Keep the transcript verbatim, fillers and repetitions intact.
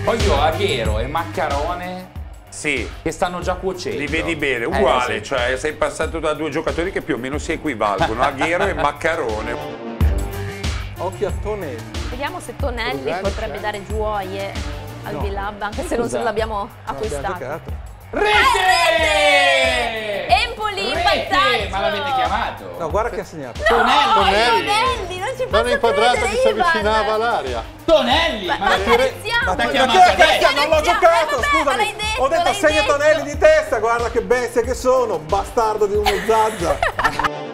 Poi io Aghiero e Maccarone Sì, che stanno già cuocendo. li vedi bene, uguale, Eh, sì. cioè sei passato da due giocatori che più o meno si equivalgono, Aghiero e Maccarone. Occhio a Tonelli. Vediamo se Tonelli Rugani potrebbe c'è? dare gioie al No. Vilab, anche se non Scusa. l'abbiamo Non abbiamo acquistato. giocato. Rete! Empoli in Rete! vantaggio! Ma l'avete chiamato? No, guarda che ha segnato. No, Tonelli! Tonelli, non ci Non posso è inquadrato che si credere, avvicinava Ivan. all'aria. Tonelli! Ma, Ma, ma l'avete- accarezziamo! Ma Ma t'ha che chiamato adesso? non l'ho Eh, giocato, vabbè, scusami. ma l'hai detto, Ho detto l'hai segna detto. Tonelli di testa, guarda che bestia che sono, bastardo di uno Zazza.